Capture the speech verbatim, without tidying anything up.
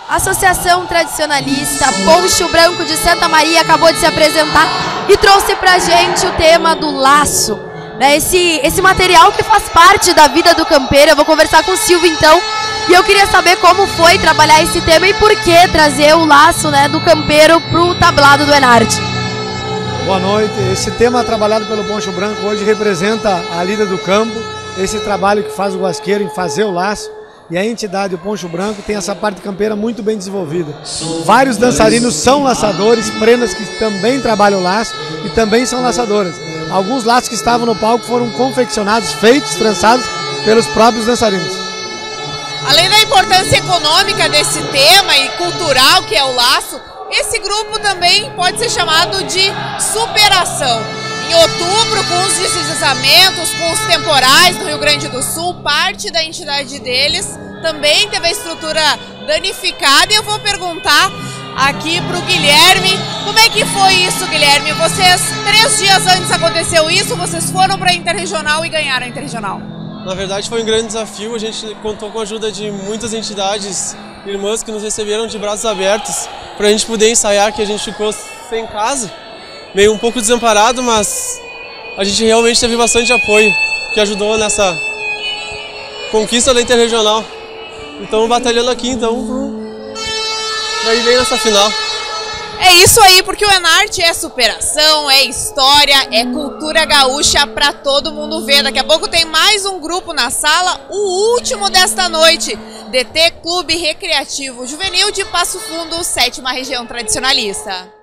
A Associação Tradicionalista Poncho Branco de Santa Maria acabou de se apresentar e trouxe pra gente o tema do laço, né? Esse, esse material que faz parte da vida do campeiro. Eu vou conversar com o Silvio então, e eu queria saber como foi trabalhar esse tema e por que trazer o laço, né, do campeiro pro tablado do Enarte. Boa noite. Esse tema trabalhado pelo Poncho Branco hoje representa a lida do campo, esse trabalho que faz o guasqueiro em fazer o laço. E a entidade, o Poncho Branco, tem essa parte campeira muito bem desenvolvida. Vários dançarinos são laçadores, prendas que também trabalham o laço e também são laçadoras. Alguns laços que estavam no palco foram confeccionados, feitos, trançados pelos próprios dançarinos. Além da importância econômica desse tema e cultural que é o laço, esse grupo também pode ser chamado de superação. Em outubro, com os deslizamentos, com os temporais no Rio Grande do Sul, parte da entidade deles também teve a estrutura danificada. E eu vou perguntar aqui para o Guilherme, como é que foi isso, Guilherme? Vocês, três dias antes aconteceu isso, vocês foram para a Interregional e ganharam a Interregional. Na verdade foi um grande desafio, a gente contou com a ajuda de muitas entidades irmãs que nos receberam de braços abertos para a gente poder ensaiar, que a gente ficou sem casa. Meio um pouco desamparado, mas a gente realmente teve bastante apoio que ajudou nessa conquista da Interregional. E estamos batalhando aqui então para ir bem nessa final. É isso aí, porque o Enarte é superação, é história, é cultura gaúcha para todo mundo ver. Daqui a pouco tem mais um grupo na sala, o último desta noite, D T Clube Recreativo Juvenil de Passo Fundo, sétima Região Tradicionalista.